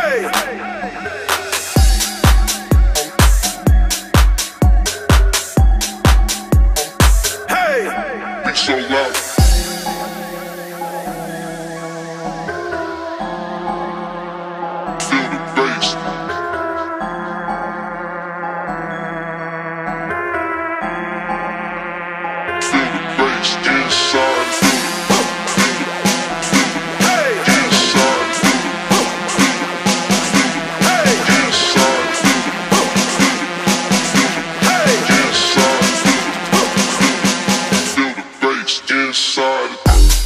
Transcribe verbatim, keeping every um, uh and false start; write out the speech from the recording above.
So loud. Feel the bass. Feel the bass inside. Hey, inside. Hey, inside. Hey, inside. Feel the bass inside.